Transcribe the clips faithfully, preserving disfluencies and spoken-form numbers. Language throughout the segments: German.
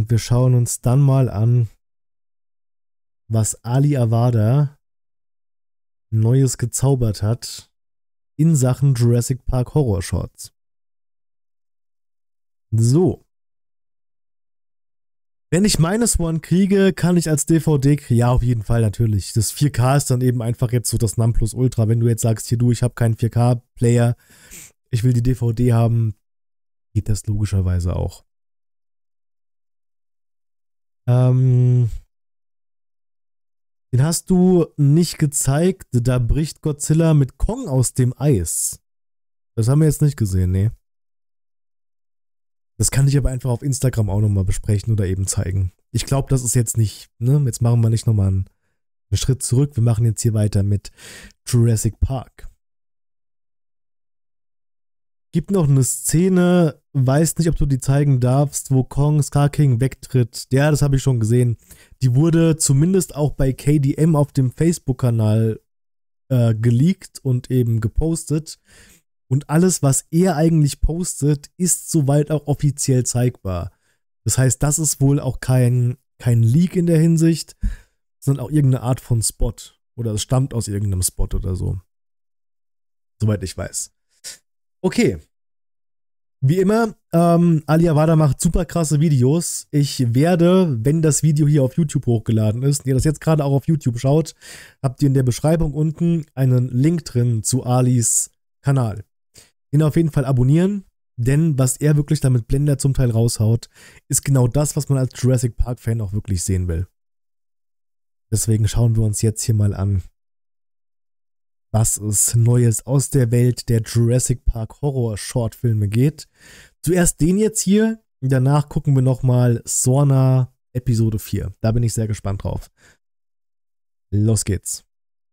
Und wir schauen uns dann mal an, was Ali Awada Neues gezaubert hat in Sachen Jurassic Park Horror Shorts. So. Wenn ich meines One kriege, kann ich als D V D kriegen. Ja, auf jeden Fall, natürlich. Das vier K ist dann eben einfach jetzt so das Nonplusultra. Wenn du jetzt sagst, hier du, ich habe keinen vier K-Player, ich will die D V D haben, geht das logischerweise auch. Ähm, den hast du nicht gezeigt. Da bricht Godzilla mit Kong aus dem Eis. Das haben wir jetzt nicht gesehen, nee. Das kann ich aber einfach auf Instagram auch nochmal besprechen oder eben zeigen. Ich glaube, das ist jetzt nicht, ne? Jetzt machen wir nicht nochmal einen, einen Schritt zurück. Wir machen jetzt hier weiter mit Jurassic Park. Gibt noch eine Szene, weiß nicht, ob du die zeigen darfst, wo Kong Scar King wegtritt. Ja, das habe ich schon gesehen. Die wurde zumindest auch bei K D M auf dem Facebook-Kanal äh, geleakt und eben gepostet. Und alles, was er eigentlich postet, ist soweit auch offiziell zeigbar. Das heißt, das ist wohl auch kein, kein Leak in der Hinsicht, sondern auch irgendeine Art von Spot. Oder es stammt aus irgendeinem Spot oder so. Soweit ich weiß. Okay. Wie immer, ähm, Ali Awada macht super krasse Videos. Ich werde, wenn das Video hier auf YouTube hochgeladen ist, und ihr das jetzt gerade auch auf YouTube schaut, habt ihr in der Beschreibung unten einen Link drin zu Alis Kanal. Ihn auf jeden Fall abonnieren, denn was er wirklich damit Blender zum Teil raushaut, ist genau das, was man als Jurassic Park Fan auch wirklich sehen will. Deswegen schauen wir uns jetzt hier mal an, was es Neues aus der Welt der Jurassic Park Horror Shortfilme geht. Zuerst den jetzt hier, danach gucken wir nochmal Sorna Episode vier. Da bin ich sehr gespannt drauf. Los geht's.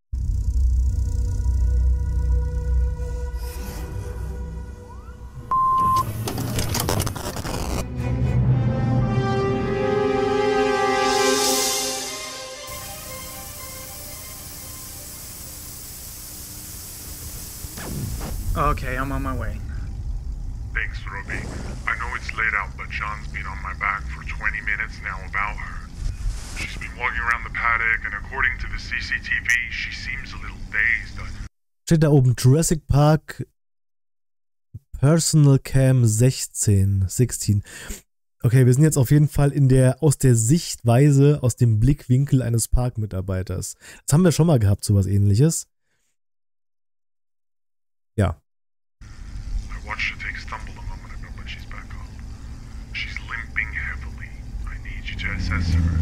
Okay, I'm on my way. Thanks, Robbie. I know it's late out, but John's been on my back for twenty minutes now about her. She's been walking around the paddock, and according to the C C T V, she seems a little dazed. Steht da oben Jurassic Park Personal Cam sechzehn, sechzehn. Okay, wir sind jetzt auf jeden Fall in der, aus der Sichtweise, aus dem Blickwinkel eines Parkmitarbeiters. Das haben wir schon mal gehabt, sowas ähnliches. Ja. I watched her take a stumble a moment ago, but she's back up. She's limping heavily. I need you to assess her.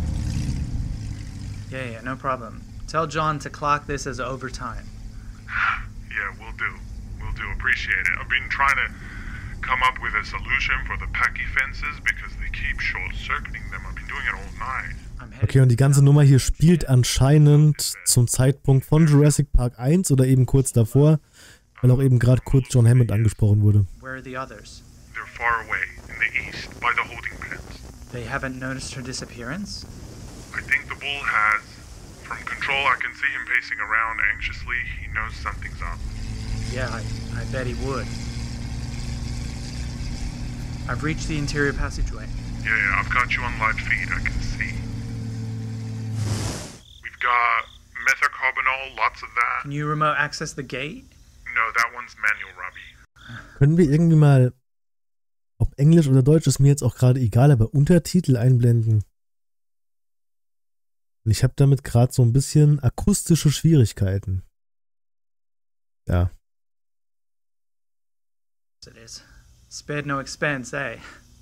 Yeah, yeah, no problem. Tell John to clock this as overtime. Yeah, we'll do. We'll do. Appreciate it. I've been trying to come up with a solution for the Packy fences because they keep short-circuiting them. I've been doing it all night. Okay, und die ganze Nummer hier spielt anscheinend zum Zeitpunkt von Jurassic Park eins oder eben kurz davor, weil auch eben gerade kurz John Hammond angesprochen wurde. Where are the others? They're far away, in the east, by the holding pens. They haven't noticed her disappearance? I think the bull has. From control, I can see him pacing around anxiously. He knows something's up. Yeah, I, I bet he would. I've reached the interior passageway. Yeah, yeah, I've got you on live feed, I can see. We've got methocarbamol, lots of that. Can you remote access the gate? No, that one's manual, Robbie. Können wir irgendwie mal, ob Englisch oder Deutsch ist mir jetzt auch gerade egal, aber Untertitel einblenden? Und ich habe damit gerade so ein bisschen akustische Schwierigkeiten. Ja. It is. Spared no expense, eh?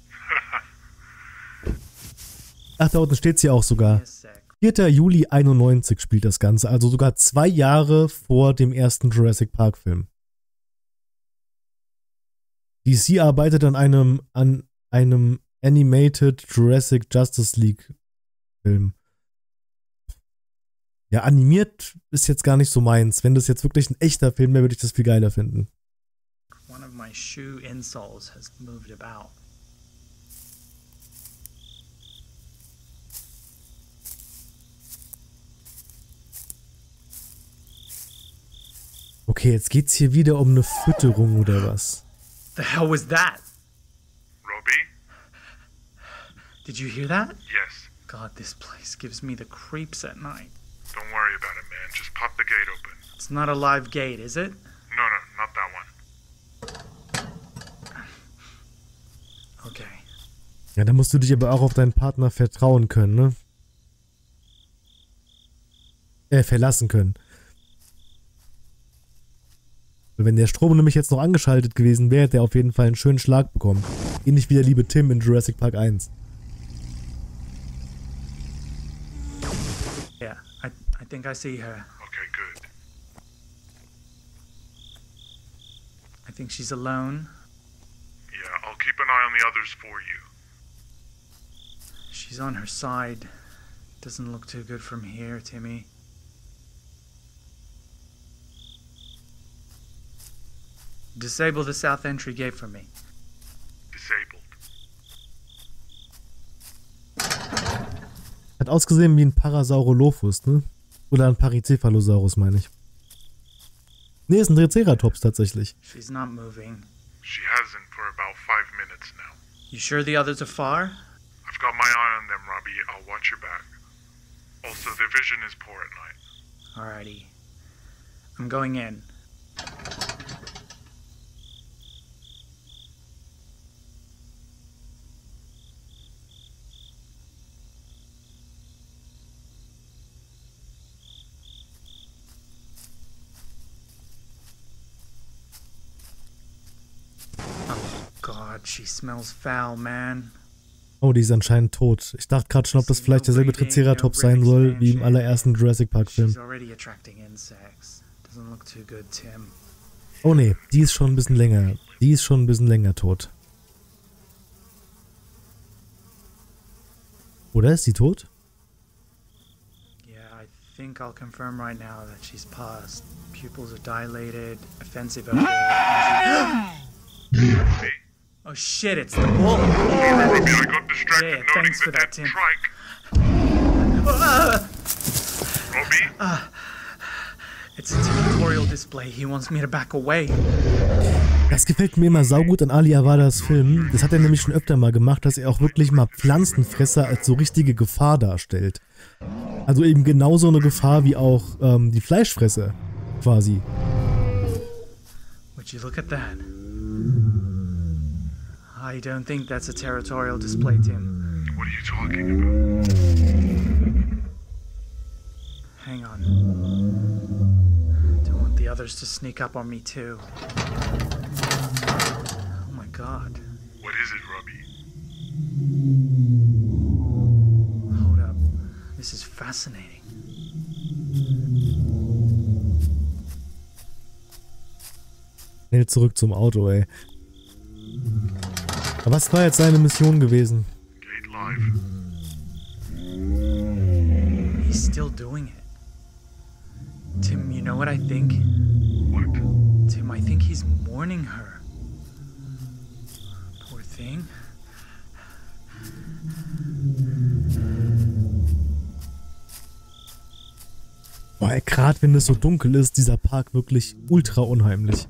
Ach, da unten steht es ja auch sogar. vierter Juli einundneunzig spielt das Ganze, also sogar zwei Jahre vor dem ersten Jurassic Park Film. D C arbeitet an einem, an einem Animated Jurassic Justice League Film. Ja, animiert ist jetzt gar nicht so meins. Wenn das jetzt wirklich ein echter Film wäre, würde ich das viel geiler finden. One of my shoe insoles has moved about. Okay, jetzt geht's hier wieder um eine Fütterung oder was? The hell was that? Robbie? Did you hear that? Yes. God, this place gives me the creeps at night. Don't worry about it, man. Just pop the gate open. It's not a live gate, is it? No, no, not that one. Okay. Ja, da musst du dich aber auch auf deinen Partner vertrauen können, ne? Äh, verlassen können. Wenn der Strom nämlich jetzt noch angeschaltet gewesen wäre, hätte er auf jeden Fall einen schönen Schlag bekommen. Ähnlich wie der liebe Tim in Jurassic Park eins. Yeah, I, I think I see her. Okay, good. I think she's alone. Yeah, I'll keep an eye on the others for you. She's on her side. Doesn't look too good from here, Timmy. Disable the south entry gate for me. Disabled. Hat ausgesehen wie ein Parasaurolophus, ne? Oder ein Paricephalosaurus, meine ich. Ne, ist ein Triceratops tatsächlich. She's not moving. She hasn't for about five minutes now. You sure the others are far? I've got my eye on them, Robbie. I'll watch your back. Also, their vision is poor at night. Alrighty. I'm going in. God, she smells foul, man. Oh, die ist anscheinend tot. Ich dachte gerade schon, ob das vielleicht derselbe Triceratops sein soll, wie im allerersten Jurassic Park Film. Oh ne, die ist schon ein bisschen länger. Die ist schon ein bisschen länger tot. Oder ist sie tot? Yeah, I think I'll confirm right now that she's paused. Pupils are dilated, offensive. Oh shit, it's the bull! Sorry, Robbie, I got distracted Yeah, noting thanks the for dead that, Tim. trike. Robbie? Uh, it's a territorial display. He wants me to back away. Das gefällt mir immer saugut an Ali Awadas Film. Das hat er nämlich schon öfter mal gemacht, dass er auch wirklich mal Pflanzenfresser als so richtige Gefahr darstellt. Also eben genauso eine Gefahr wie auch ähm, die Fleischfresser, quasi. Would you look at that? I don't think that's a territorial display, Tim. What are you talking about? Hang on. Don't want the others to sneak up on me, too. Oh my god. What is it, Robbie? Hold up. This is fascinating. Schnell zurück zum Auto, ey. Aber was war jetzt seine Mission gewesen? Gate live. He's still doing it. Tim, you know what I think? What? Tim, I think he's mourning her. Poor thing. Boah, gerade wenn es so dunkel ist, dieser Park wirklich ultra unheimlich.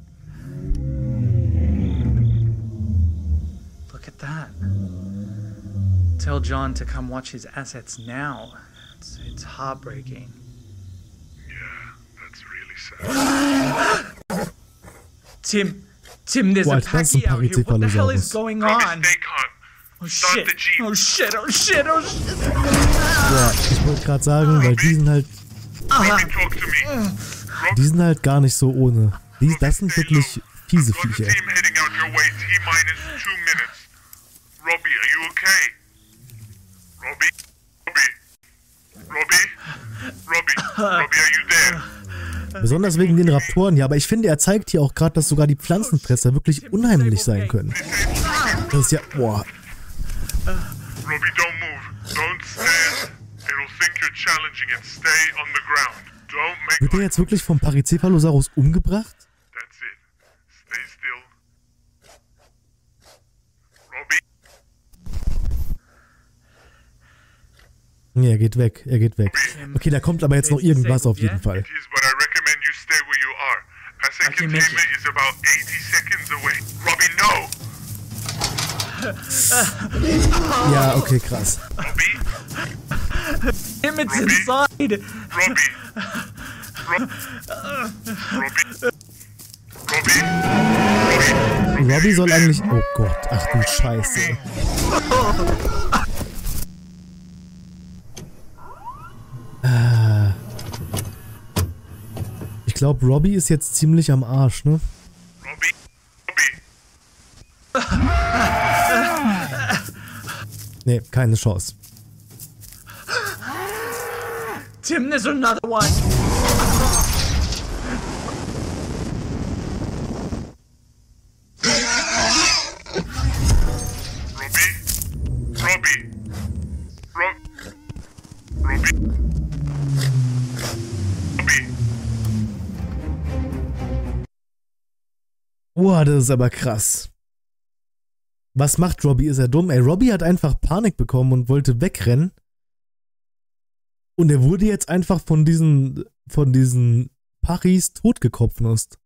Look at that. Tell John to come watch his assets now. It's, it's heartbreaking. Yeah, that's really sad. Tim, Tim, there's Boah, a das ist ein Paki out here. What the hell is Paricephalosaurus. going Robbie, on? stay calm. Oh Start shit! the Jeep. Oh shit! Oh shit! Oh shit! Ja, ich wollte gerade sagen, weil die sind halt, Robbie, talk to me. Robbie, die sind halt gar nicht so ohne. Die, das sind wirklich fiese I've got a Viecher. team heading out your way. T minus two minutes. Robbie, are you okay? Robbie? Robbie? Robbie? Robbie? Robbie, are you there? Besonders wegen den Raptoren, ja, aber ich finde, er zeigt hier auch gerade, dass sogar die Pflanzenfresser wirklich unheimlich sein können. Das ist ja, boah. Robbie, don't move. Don't stand. It'll think you're challenging it. Stay on the ground. Don't make Wird er jetzt wirklich vom Paricephalosaurus umgebracht? That's it. Stay still. Robbie? Nee, er geht weg, er geht weg. Okay, da kommt aber jetzt noch irgendwas auf jeden Fall. It is, but I recommend you stay where you are. Asset I can make containment is about eighty seconds away. Robbie, no! Ja, okay, krass. Robbie? Him, it's Robbie? inside. Robbie? Rob Robbie? Robbie? Robbie? Robbie soll eigentlich... Oh Gott, ach du Scheiße. Ah. Ich glaube, Robbie ist jetzt ziemlich am Arsch, ne? Robbie? Robbie? Nee, keine Chance. Tim, there's another one. Robbie? Robbie? Rob Robbie? Robbie? Boah, das ist aber krass. Was macht Robbie? Ist er dumm? Ey, Robbie hat einfach Panik bekommen und wollte wegrennen. Und er wurde jetzt einfach von diesen, von diesen Paris totgekopfnust.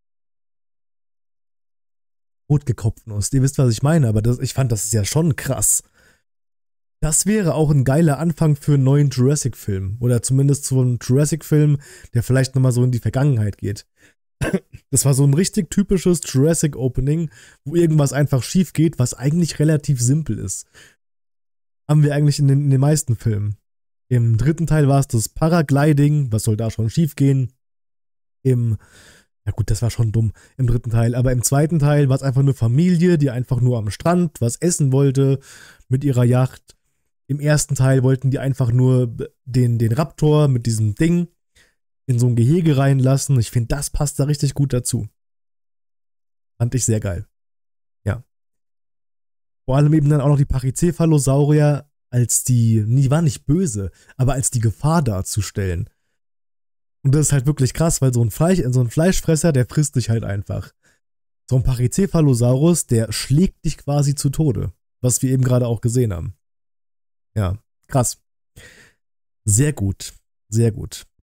Totgekopfnust. Ihr wisst, was ich meine, aber das, ich fand, das ist ja schon krass. Das wäre auch ein geiler Anfang für einen neuen Jurassic-Film. Oder zumindest so einen Jurassic-Film, der vielleicht nochmal so in die Vergangenheit geht. Das war so ein richtig typisches Jurassic-Opening, wo irgendwas einfach schief geht, was eigentlich relativ simpel ist. Haben wir eigentlich in den, in den meisten Filmen. Im dritten Teil war es das Paragliding, was soll da schon schief gehen? Im, ja gut, das war schon dumm im dritten Teil, aber im zweiten Teil war es einfach eine Familie, die einfach nur am Strand was essen wollte mit ihrer Yacht. Im ersten Teil wollten die einfach nur den, den Raptor mit diesem Ding in so ein Gehege reinlassen. Ich finde, das passt da richtig gut dazu. Fand ich sehr geil. Ja. Vor allem eben dann auch noch die Pachycephalosaurier als die, die waren nicht böse, aber als die Gefahr darzustellen. Und das ist halt wirklich krass, weil so ein, Fleisch, so ein Fleischfresser, der frisst dich halt einfach. So ein Pachycephalosaurus, der schlägt dich quasi zu Tode. Was wir eben gerade auch gesehen haben. Ja, krass. Sehr gut. Sehr gut.